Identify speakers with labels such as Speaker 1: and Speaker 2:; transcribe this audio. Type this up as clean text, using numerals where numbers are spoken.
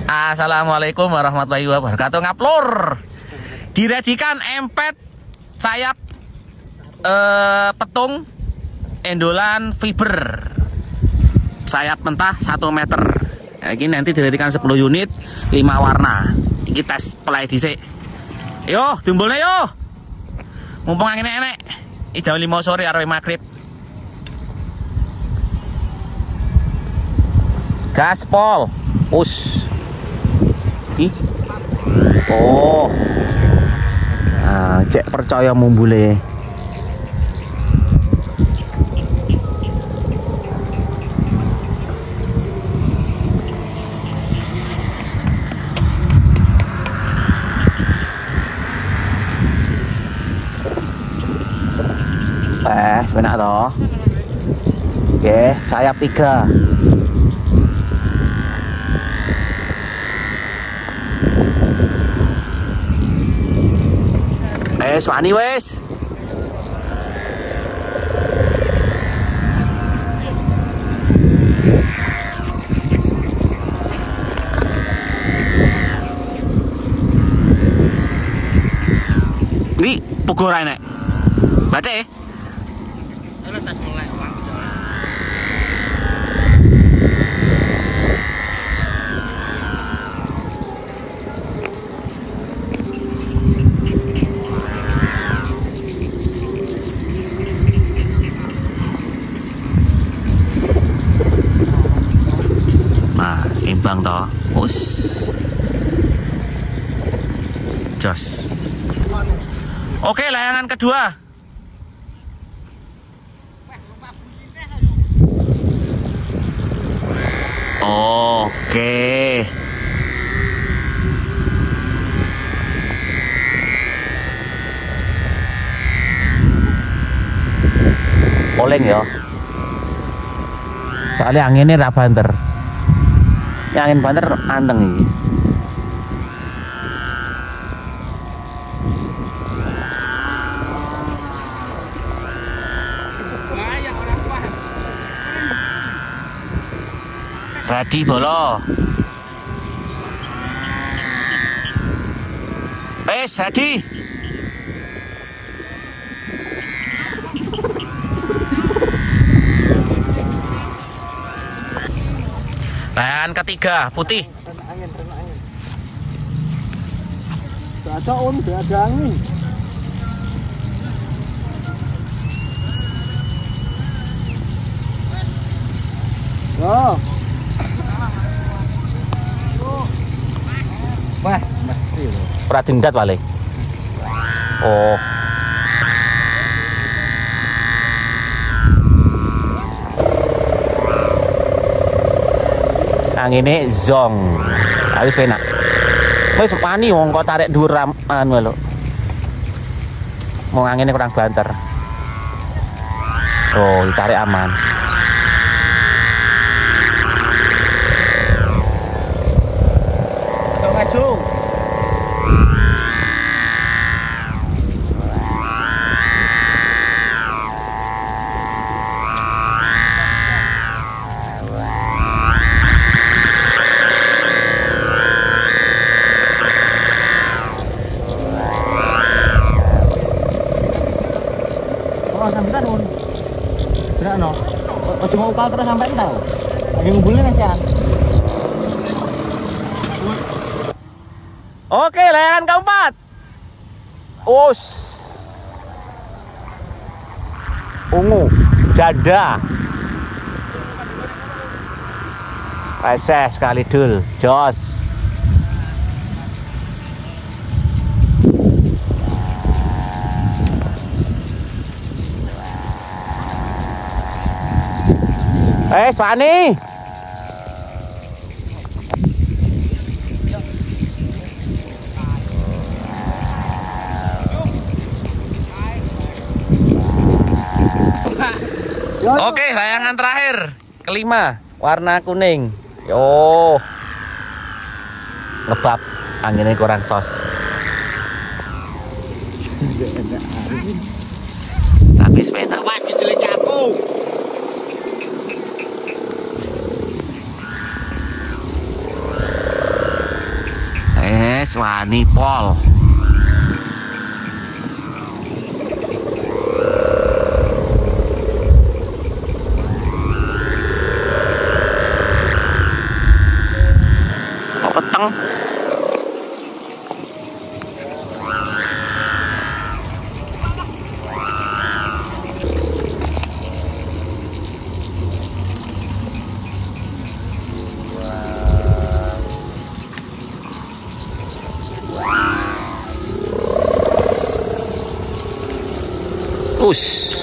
Speaker 1: Assalamualaikum warahmatullahi wabarakatuh. Ngaplur. Diredikan empet sayap petung endolan fiber. Sayap mentah 1 meter. Nah, ini nanti diredikan 10 unit 5 warna. Ini tes play dhisik. Yo, timbulnya yo. Mumpung angin enek. Ini jam 5 sore arep maghrib. Gaspol. Us. Oh, nah, cek percaya mumbule. Sebenar toh. Oke, sayap 3. Wani wes. Ini pukuran nek. Bade. Halo tas mulai Bang. Imbang toh. Us. Jos. Oke, layangan kedua. Oke. Oleng ya. Soalnya anginnya ra banter. Ya, angin banter anteng iki. Ready bolo. Ready. Layangan ketiga putih.
Speaker 2: Angin. Ada angin. Oh. Wah, mesti lho.
Speaker 1: Ora dingkat paling. Oh. Angine zong. Wis penak. Wis wani wong kok tarik dhuwur anu lho. Mau angine kurang banter. Oh, ditarik aman.
Speaker 2: Maju. Sampai tahun. Benar no. Cuma ukal terus sampai tahu. Lagi ngumpulin nasian.
Speaker 1: Oke, layangan keempat. Us. Ungu, janda. Reses sekali dul, jos. Wani. Oke, layangan terakhir kelima, warna kuning. Yo, ngebab, anginnya kurang sos. Tapi sepeda was kejeleknya aku. wis wani pol. Kok peteng? Us.